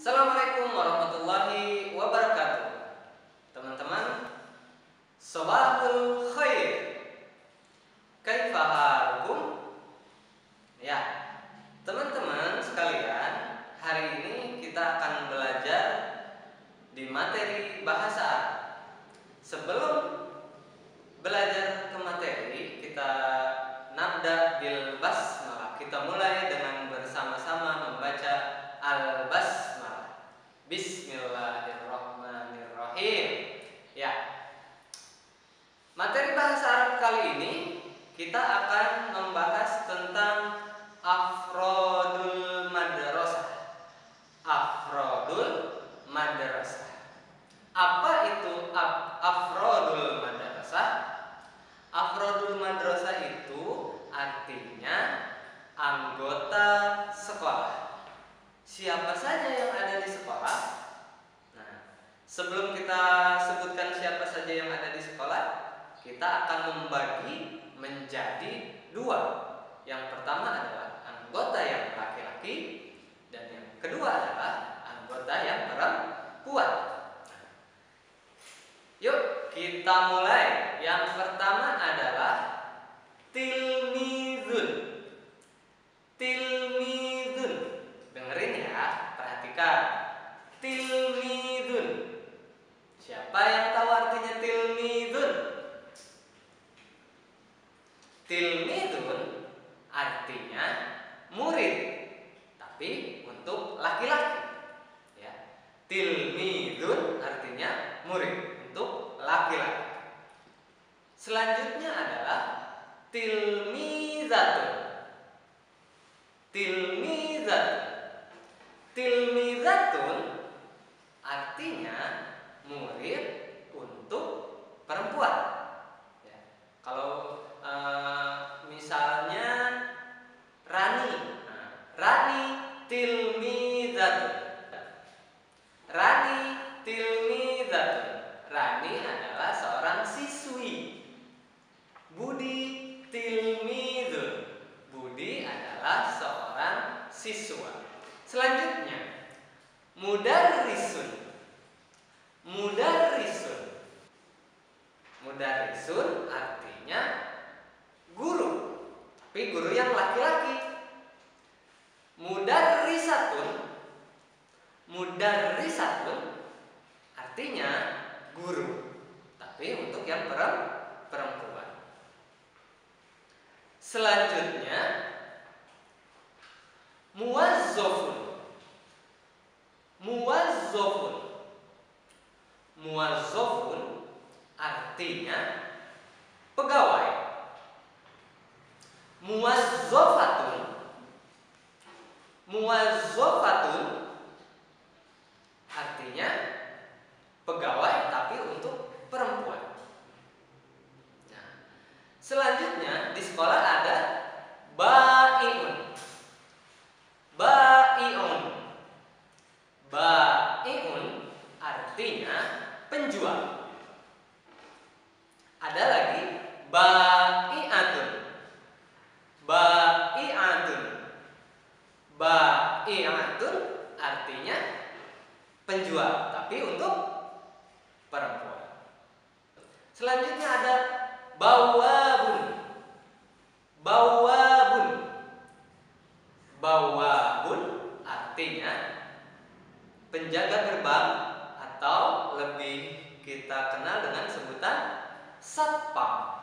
Assalamualaikum warahmatullahi wabarakatuh. Teman-teman, Sobahul Khair. Kaifa halukum? Ya, teman-teman sekalian, hari ini kita akan belajar di materi bahasa Arab. Sebelum belajar ke materi, kita nabda bil basmalah. Kita mulai dengan bersama-sama membaca al-basmalah. Bismillahirrahmanirrahim. Ya. Materi bahasa Arab kali ini kita akan membahas tentang afrodul madrasah. Afrodul madrasah. Apa itu afrodul madrasah? Afrodul madrasah itu artinya anggota sekolah. Siapa saja yang ada di sekolah? Nah, sebelum kita sebutkan siapa saja yang ada di sekolah, kita akan membagi menjadi dua. Yang pertama adalah anggota yang laki-laki dan yang kedua adalah anggota yang perempuan. Yuk kita mulai. Yang pertama adalah tilmizun. Tilmizun. Dengerin ya, perhatikan. Tilmizun. Siapa yang tahu artinya tilmizun? Tilmizun artinya murid, tapi untuk laki-laki. Ya. Tilmizun artinya murid untuk laki-laki. Selanjutnya adalah tilmizatun. Tilmizatun. Tilmizatun artinya murid untuk perempuan. Ya. Kalau misalnya Rani, Rani tilmizatun. Rani tilmizatun. Rani adalah seorang siswi. Budi tilmizun. Budi adalah seorang siswa. Selanjutnya, mudarrisun. Mudarrisun. Mudarrisun artinya guru, tapi guru yang laki-laki. Mudarrisatun. Mudarrisatun artinya guru, tapi untuk yang perempuan. Selanjutnya, muwazzafun. Muwazzafun. Muwazzafun artinya pegawai. Muwazzafatun. Muwazzafatun artinya pegawai tapi untuk perempuan. Nah, selanjutnya di sekolah ada bai'un. Bai'un. Bai'un artinya penjual. Ada lagi bai'atun. Bai'atun. Bai'atun artinya penjual, tapi untuk perempuan. Selanjutnya ada bawabun. Bawabun. Bawabun artinya penjaga gerbang atau lebih kita kenal dengan sebutan satpam.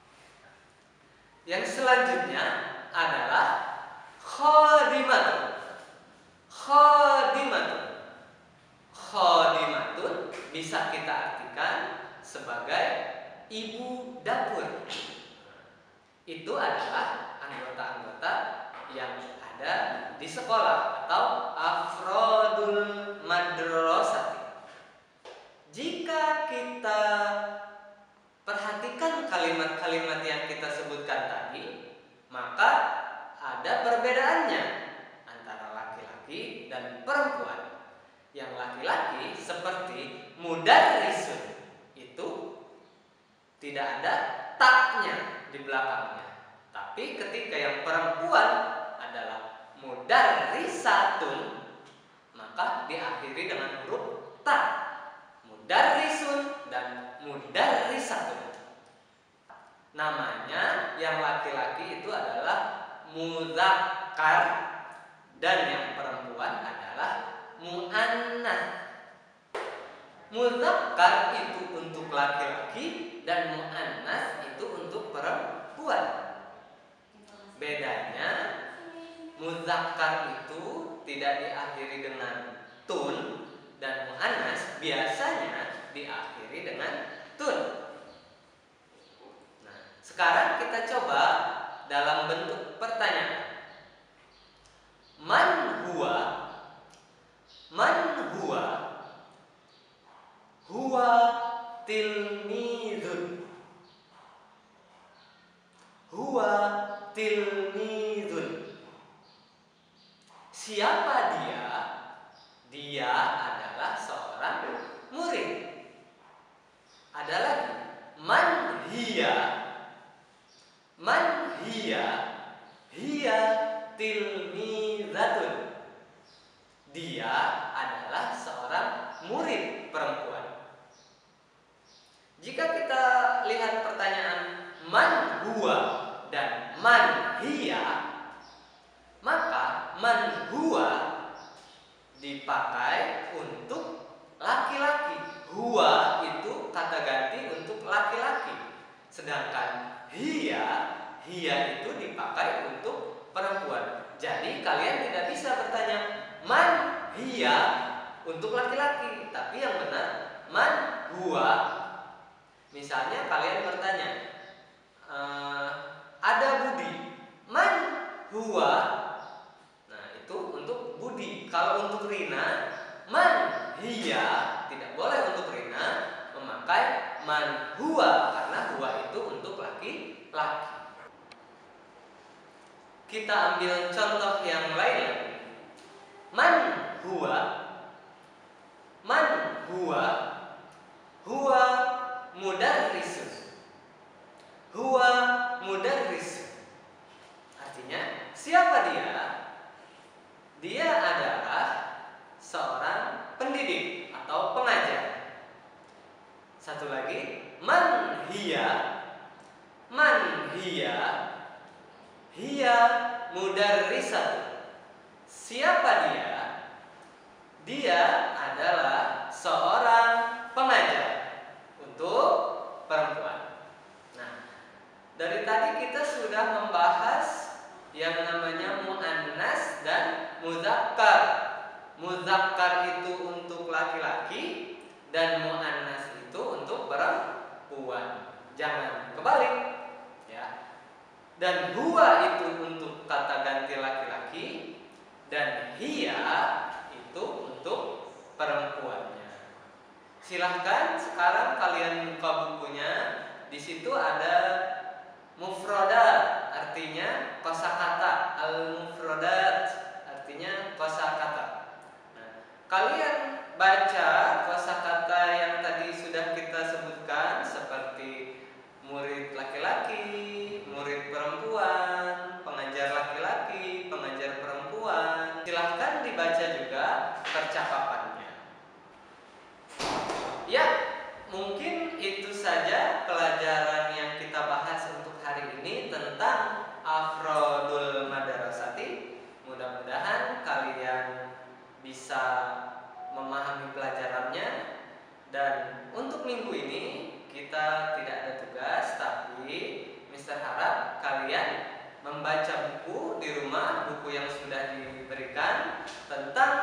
Yang selanjutnya adalah khadimatun. Khadimatun. Khadimatun bisa kita artikan sebagai ibu dapur. Itu adalah anggota-anggota yang ada di sekolah atau afrodul madrasah. Jika kita perhatikan kalimat-kalimat yang kita sebutkan tadi, maka ada perbedaannya antara laki-laki dan perempuan. Yang laki-laki seperti mudarrisun itu tidak ada taknya di belakangnya. Tapi ketika yang perempuan adalah mudarrisatun, maka diakhiri dengan huruf ta. Mudarrisun dan mudarrisatun. Namanya yang laki-laki itu adalah mudzakkar dan yang perempuan adalah muannats. Mudzakkar itu untuk laki-laki dan muannats itu untuk perempuan. Bedanya mudzakkar itu tidak diakhiri dengan tun dan muannats biasanya diakhiri dengan tun. Nah, sekarang kita coba dalam bentuk pertanyaan. Man huwa? Man huwa? Huwa tilmidun. Huwa tilmidun. Siapa dia? Dia adalah seorang murid. Ada lagi. Man hiya? Man hiya? Hiya tilmidatun. Dia adalah seorang murid perempuan. Jika kita lihat pertanyaan man huwa dan man hiya, maka man huwa dipakai untuk laki-laki. Huwa itu kata ganti untuk laki-laki. Sedangkan hiya itu dipakai untuk perempuan. Jadi kalian tidak bisa bertanya man hiya untuk laki-laki, tapi yang benar man huwa. Misalnya kalian bertanya, ada Budi, man huwa. Nah, itu untuk Budi. Kalau untuk Rina, man hiya, tidak boleh untuk Rina memakai man huwa karena huwa itu untuk laki-laki. Kita ambil contoh yang lain lagi. Man huwa? Man huwa? Huwa mudarrisun. Huwa mudarrisun. Artinya, siapa dia? Dia adalah seorang pendidik atau pengajar. Satu lagi, man hiya? Man hiya? Hiya mudarrisatun. Siapa dia? Dia adalah seorang pengajar untuk perempuan. Nah, dari tadi kita sudah membahas yang namanya muannats dan mudzakkar. Mudzakkar itu untuk laki-laki dan muannats itu untuk perempuan. Jangan kebalik, ya. Dan huwa itu untuk kata ganti laki-laki dan hiya itu untuk perempuannya. Silahkan sekarang kalian buka bukunya. Di situ ada mufradat, artinya kosakata. Al-mufradat artinya kosakata. Nah, kalian baca kosakata yang tadi sudah kita sebutkan seperti murid laki-laki, murid perempuan, pengajar laki-laki, pengajar perempuan. Silahkan dibaca juga percakapannya. Ya, mungkin itu saja pelajaran yang kita bahas untuk hari ini tentang afrodul madarasati. Mudah-mudahan kalian bisa memahami pelajarannya. Dan untuk minggu ini kita tidak ada tugas, tapi Mister harap kalian membaca buku di rumah, buku yang sudah diberikan tentang